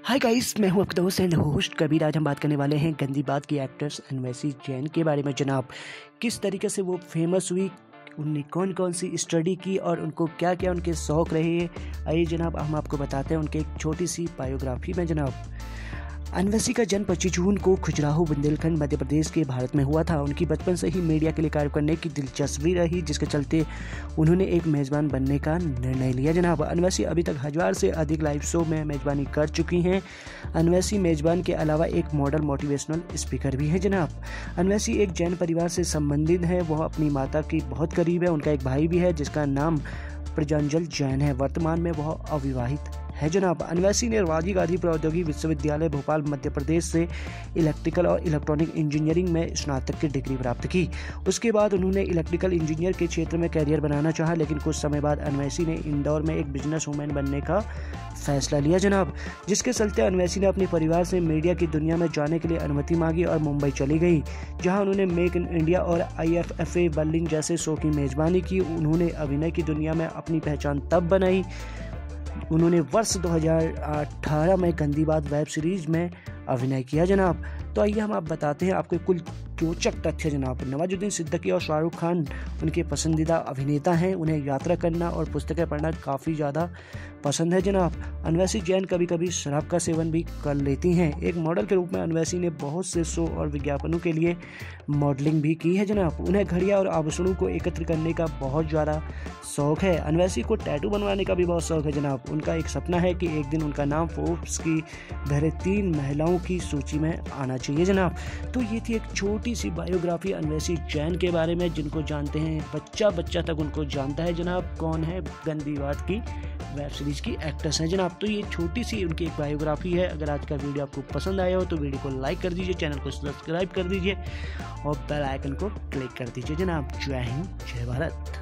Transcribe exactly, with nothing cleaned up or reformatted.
Hi guys, मैं हूं आपका दोस्त एंड होस्ट कबीर। आज हम बात करने वाले हैं गंदी बात की एक्ट्रेस अन्वेषी जैन के बारे में। जनाब, किस तरीके से वो फेमस हुई, उनने कौन कौन सी स्टडी की और उनको क्या क्या उनके शौक़ रहे। आइए जनाब, हम आपको बताते हैं उनके एक छोटी सी बायोग्राफी में। जनाब, अन्वेषी का जन्म पच्चीस जून को खजुराहो बुंदेलखंड मध्य प्रदेश के भारत में हुआ था। उनकी बचपन से ही मीडिया के लिए कार्य करने की दिलचस्पी रही, जिसके चलते उन्होंने एक मेज़बान बनने का निर्णय लिया। जनाब, अन्वेषी अभी तक हजार से अधिक लाइव शो में मेज़बानी कर चुकी हैं। अन्वेषी मेज़बान के अलावा एक मॉडल मोटिवेशनल स्पीकर भी है। जनाब, अन्वेषी एक जैन परिवार से संबंधित है। वह अपनी माता की बहुत करीब है। उनका एक भाई भी है जिसका नाम प्रज्वल जैन है। वर्तमान में वह अविवाहित है। जनाब, अन्वेषी ने राजीव गांधी प्रौद्योगिकी विश्वविद्यालय भोपाल मध्य प्रदेश से इलेक्ट्रिकल और इलेक्ट्रॉनिक इंजीनियरिंग में स्नातक की डिग्री प्राप्त की। उसके बाद उन्होंने इलेक्ट्रिकल इंजीनियर के क्षेत्र में करियर बनाना चाहा, लेकिन कुछ समय बाद अन्वेषी ने इंदौर में एक बिजनेस वूमेन बनने का फैसला लिया। जनाब, जिसके चलते अन्वेषी ने अपने परिवार से मीडिया की दुनिया में जाने के लिए अनुमति मांगी और मुंबई चली गई, जहां उन्होंने मेक इन इंडिया और I F F A Berlin जैसे शो की मेजबानी की। उन्होंने अभिनय की दुनिया में अपनी पहचान तब बनाई उन्होंने वर्ष दो हज़ार अठारह में गंदी बात वेब सीरीज में अभिनय किया। जनाब, तो आइए हम आप बताते हैं आपको कुल रोचक तथ्य। जनाब, नवाजुद्दीन सिद्दीकी और शाहरुख खान उनके पसंदीदा अभिनेता हैं। उन्हें यात्रा करना और पुस्तकें पढ़ना काफ़ी ज़्यादा पसंद है। जनाब, अन्वेषी जैन कभी कभी शराब का सेवन भी कर लेती हैं। एक मॉडल के रूप में अन्वेषी ने बहुत से शो और विज्ञापनों के लिए मॉडलिंग भी की है। जनाब, उन्हें घड़ियाँ और आभूषणों को एकत्र करने का बहुत ज़्यादा शौक़ है। अन्वेषी को टैटू बनवाने का भी बहुत शौक़ है। जनाब, उनका एक सपना है कि एक दिन उनका नाम फोर्ब्स की बेहतरीन महिलाओं की सूची में आना चाहिए। जनाब, तो ये थी एक छोटी सी बायोग्राफी अन्वेषी जैन के बारे में, जिनको जानते हैं बच्चा बच्चा तक उनको जानता है। जनाब, कौन है गंदी बात की वेब सीरीज की एक्ट्रेस है। जनाब, तो ये छोटी सी उनकी एक बायोग्राफी है। अगर आज का वीडियो आपको पसंद आया हो तो वीडियो को लाइक कर दीजिए, चैनल को सब्सक्राइब कर दीजिए और बेल आइकन को क्लिक कर दीजिए। जनाब, जय हिंद, जय भारत।